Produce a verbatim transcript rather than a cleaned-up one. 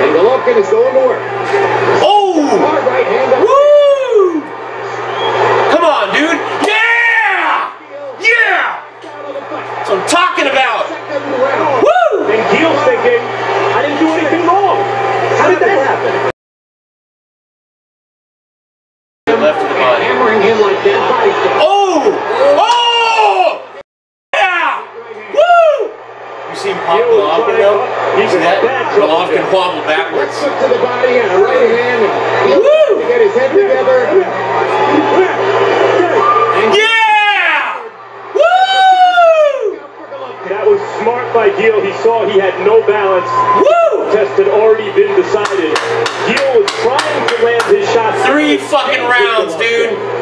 And Golokvin is going to work. Oh! Hard right hand up. Woo! Come on, dude. Yeah! Yeah! That's what I'm talking about. Woo! And Gaele's thinking, I didn't do anything wrong. How did that happen? Left to the body. Hammering him like that body shot. Oh! Oh! Yeah! Woo! You see him pop Golokvin though? He's in that? bad trouble. Golokvin wobble backwards. Foot to the body and a right hand. And Woo! to get his head together. Yeah! Woo! That was smart by Gaele. He saw he had no balance. Woo! The test had already been decided. Gaele was trying to land his shot. Three fucking rounds, dude.